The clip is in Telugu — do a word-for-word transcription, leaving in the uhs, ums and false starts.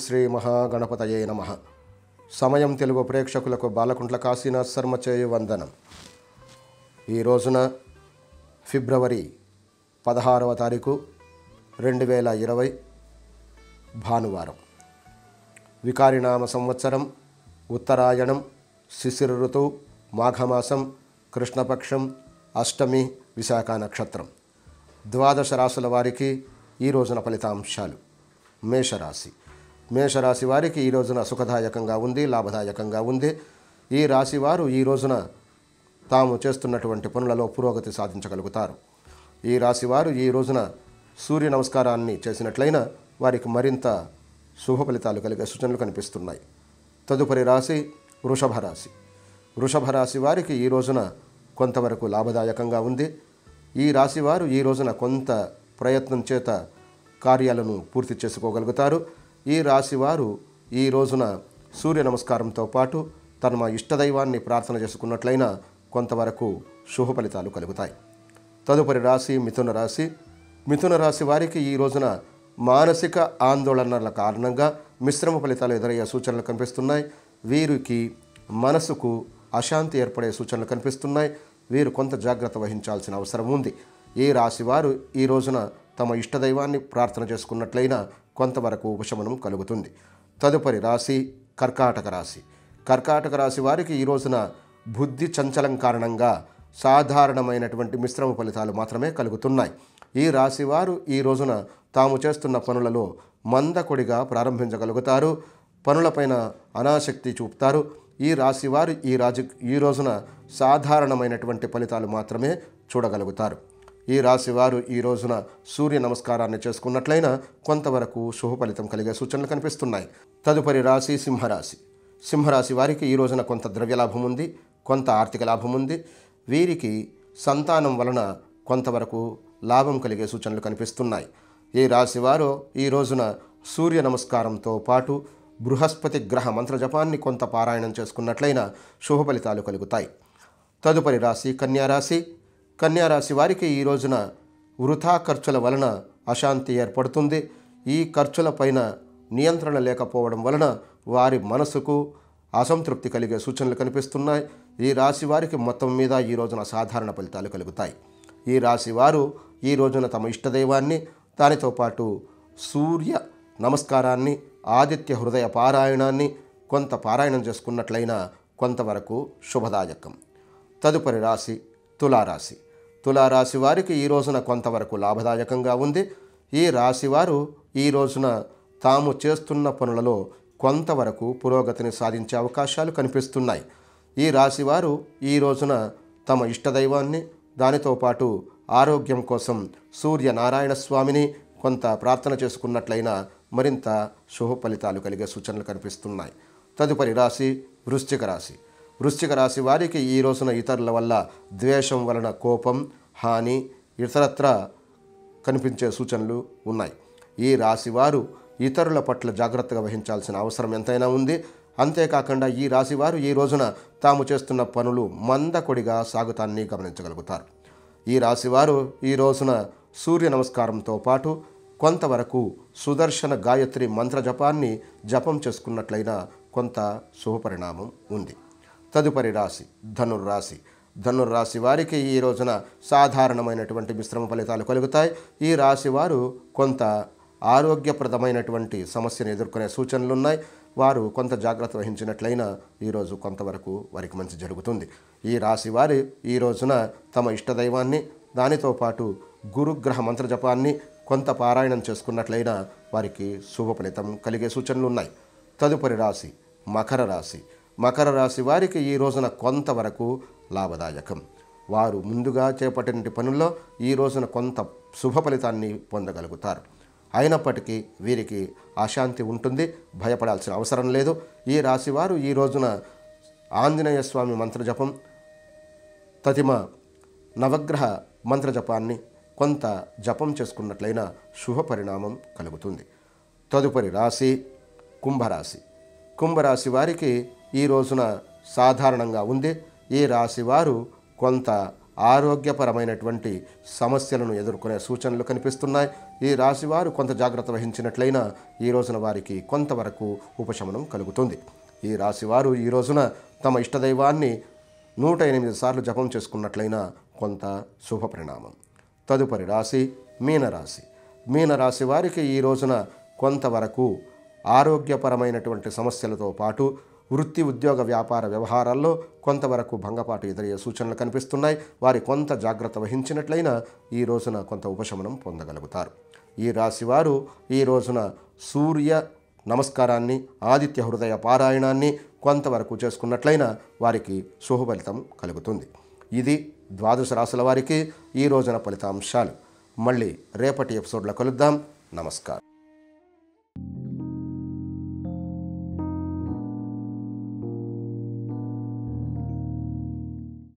శ్రీ మహాగణపతయే నమః. సమయం తెలుగు ప్రేక్షకులకు బాలకుంట్ల కాశీనాథ్ శర్మ చేయు వందనం. ఈ రోజున ఫిబ్రవరి పదహారవ తారీఖు రెండు వేల ఇరవై భానువారం, వికారినామ సంవత్సరం, ఉత్తరాయణం, శిశిర ఋతువు, మాఘమాసం, కృష్ణపక్షం, అష్టమి, విశాఖ నక్షత్రం. ద్వాదశ రాశుల వారికి ఈ రోజున ఫలితాంశాలు. మేషరాశి మేషరాశి వారికి ఈ రోజున సుఖదాయకంగా ఉంది, లాభదాయకంగా ఉంది. ఈ రాశి వారు ఈ రోజున తాము చేస్తున్నటువంటి పనులలో పురోగతి సాధించగలుగుతారు. ఈ రాశి వారు ఈ రోజున సూర్య నమస్కారాన్ని చేసినట్లయినా వారికి మరింత శుభ ఫలితాలు కలిగే సూచనలు కనిపిస్తున్నాయి. తదుపరి రాశి వృషభ రాశి. వృషభ రాశి వారికి ఈ రోజున కొంతవరకు లాభదాయకంగా ఉంది. ఈ రాశి వారు ఈ రోజున కొంత ప్రయత్నం చేత కార్యాలను పూర్తి చేసుకోగలుగుతారు. ఈ రాశివారు ఈ రోజున సూర్య నమస్కారంతో పాటు తమ ఇష్టదైవాన్ని ప్రార్థన చేసుకున్నట్లయినా కొంతవరకు శుభ ఫలితాలు కలుగుతాయి. తదుపరి రాశి మిథున రాశి. మిథున రాశి వారికి ఈ రోజున మానసిక ఆందోళనల కారణంగా మిశ్రమ ఫలితాలు ఎదురయ్యే సూచనలు కనిపిస్తున్నాయి. వీరికి మనసుకు అశాంతి ఏర్పడే సూచనలు కనిపిస్తున్నాయి. వీరు కొంత జాగ్రత్త వహించాల్సిన అవసరం ఉంది. ఈ రాశివారు ఈ రోజున తమ ఇష్టదైవాన్ని ప్రార్థన చేసుకున్నట్లయినా కొంతవరకు ఉపశమనం కలుగుతుంది. తదుపరి రాశి కర్కాటక రాశి. కర్కాటక రాశి వారికి ఈ రోజున బుద్ధి చంచలం కారణంగా సాధారణమైనటువంటి మిశ్రమ ఫలితాలు మాత్రమే కలుగుతున్నాయి. ఈ రాశి వారు ఈ రోజున తాము చేస్తున్న పనులలో మందకొడిగా ప్రారంభించగలుగుతారు. పనులపైన అనాసక్తి చూపుతారు. ఈ రాశి వారు ఈ రాజు ఈ రోజున సాధారణమైనటువంటి ఫలితాలు మాత్రమే చూడగలుగుతారు. ఈ రాశి వారు ఈ రోజున సూర్య నమస్కారాన్ని చేసుకున్నట్లయినా కొంతవరకు శుభ ఫలితం కలిగే సూచనలు కనిపిస్తున్నాయి. తదుపరి రాశి సింహరాశి. సింహరాశి వారికి ఈ రోజున కొంత ద్రవ్యలాభం ఉంది, కొంత ఆర్థిక లాభం ఉంది. వీరికి సంతానం వలన కొంతవరకు లాభం కలిగే సూచనలు కనిపిస్తున్నాయి. ఈ రాశి వారు ఈ రోజున సూర్య నమస్కారంతో పాటు బృహస్పతి గ్రహ మంత్రజపాన్ని కొంత పారాయణం చేసుకున్నట్లయినా శుభ ఫలితాలు కలుగుతాయి. తదుపరి రాశి కన్యారాశి. కన్యారాశి వారికి ఈ రోజున వృథా ఖర్చుల వలన అశాంతి ఏర్పడుతుంది. ఈ ఖర్చుల పైన నియంత్రణ లేకపోవడం వలన వారి మనసుకు అసంతృప్తి కలిగే సూచనలు కనిపిస్తున్నాయి. ఈ రాశి వారికి మొత్తం మీద ఈ రోజున సాధారణ ఫలితాలు కలుగుతాయి. ఈ రాశి వారు ఈ రోజున తమ ఇష్టదైవాన్ని, దానితో పాటు సూర్య నమస్కారాన్ని, ఆదిత్య హృదయ పారాయణాన్ని కొంత పారాయణం చేసుకున్నట్లయినా కొంతవరకు శుభదాయకం. తదుపరి రాశి తులారాశి. తులారాశి వారికి ఈ రోజున కొంతవరకు లాభదాయకంగా ఉంది. ఈ రాశివారు ఈ రోజున తాము చేస్తున్న పనులలో కొంతవరకు పురోగతిని సాధించే అవకాశాలు కనిపిస్తున్నాయి. ఈ రాశివారు ఈ రోజున తమ ఇష్టదైవాన్ని, దానితో పాటు ఆరోగ్యం కోసం సూర్యనారాయణ స్వామిని కొంత ప్రార్థన చేసుకున్నట్లయినా మరింత శుభ ఫలితాలు కలిగే సూచనలు కనిపిస్తున్నాయి. తదుపరి రాశి వృశ్చిక రాశి. వృశ్చిక రాశి వారికి ఈ రోజున ఇతరుల వల్ల ద్వేషం వలన కోపం, హాని ఇతరత్ర కనిపించే సూచనలు ఉన్నాయి. ఈ రాశి వారు ఇతరుల పట్ల జాగ్రత్తగా వహించాల్సిన అవసరం ఎంతైనా ఉంది. అంతేకాకుండా ఈ రాశి వారు ఈ రోజున తాము చేస్తున్న పనులు మందకొడిగా సాగుతాన్ని గమనించగలుగుతారు. ఈ రాశివారు ఈ రోజున సూర్య నమస్కారంతో పాటు కొంతవరకు సుదర్శన గాయత్రి మంత్ర జపాన్ని జపం చేసుకున్నట్లయినా కొంత శుభపరిణామం ఉంది. తదుపరి రాశి ధనుర్రాశి. ధనుర్రాశి వారికి ఈ రోజున సాధారణమైనటువంటి మిశ్రమ ఫలితాలు కలుగుతాయి. ఈ రాశి వారు కొంత ఆరోగ్యప్రదమైనటువంటి సమస్యను ఎదుర్కొనే సూచనలు ఉన్నాయి. వారు కొంత జాగ్రత్త వహించినట్లయినా ఈరోజు కొంతవరకు వారికి మంచి జరుగుతుంది. ఈ రాశి వారు ఈ రోజున తమ ఇష్టదైవాన్ని, దానితో పాటు గురుగ్రహ మంత్రజపాన్ని కొంత పారాయణం చేసుకున్నట్లయినా వారికి శుభ ఫలితం కలిగే సూచనలు ఉన్నాయి. తదుపరి రాశి మకర రాశి. మకర రాశి వారికి ఈ రోజున కొంతవరకు లాభదాయకం. వారు ముందుగా చేపట్టిన పనుల్లో ఈ రోజున కొంత శుభ ఫలితాన్ని పొందగలుగుతారు. అయినప్పటికీ వీరికి అశాంతి ఉంటుంది, భయపడాల్సిన అవసరం లేదు. ఈ రాశివారు ఈ రోజున ఆంజనేయ స్వామి మంత్రజపం, తతిమ నవగ్రహ మంత్రజపాన్ని కొంత జపం చేసుకున్నట్లయినా శుభ పరిణామం కలుగుతుంది. తదుపరి రాశి కుంభరాశి. కుంభరాశి వారికి ఈ రోజున సాధారణంగా ఉంది. ఈ రాశి వారు కొంత ఆరోగ్యపరమైనటువంటి సమస్యలను ఎదుర్కొనే సూచనలు కనిపిస్తున్నాయి. ఈ రాశివారు కొంత జాగ్రత్త వహించినట్లయినా ఈ రోజున వారికి కొంతవరకు ఉపశమనం కలుగుతుంది. ఈ రాశివారు ఈ రోజున తమ ఇష్టదైవాన్ని నూట ఎనిమిది సార్లు జపం చేసుకున్నట్లయినా కొంత శుభ పరిణామం. తదుపరి రాశి మీనరాశి. మీనరాశి వారికి ఈ రోజున కొంతవరకు ఆరోగ్యపరమైనటువంటి సమస్యలతో పాటు వృత్తి ఉద్యోగ వ్యాపార వ్యవహారాల్లో కొంతవరకు భంగపాటు ఎదురయ్యే సూచనలు కనిపిస్తున్నాయి. వారి కొంత జాగ్రత్త వహించినట్లయినా ఈ రోజున కొంత ఉపశమనం పొందగలుగుతారు. ఈ రాశివారు ఈ రోజున సూర్య నమస్కారాన్ని, ఆదిత్య హృదయ పారాయణాన్ని కొంతవరకు చేసుకున్నట్లయినా వారికి శుభ ఫలితం కలుగుతుంది. ఇది ద్వాదశ రాశుల వారికి ఈ రోజున ఫలితాంశాలు. మళ్ళీ రేపటి ఎపిసోడ్లో కలుద్దాం. నమస్కారం.